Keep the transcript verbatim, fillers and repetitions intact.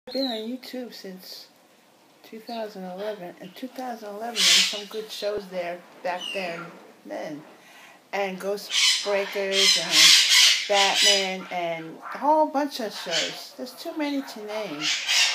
Been on YouTube since two thousand eleven. In two thousand eleven, there were some good shows there back then. Then and Ghost Breakers and Batman and a whole bunch of shows. There's too many to name.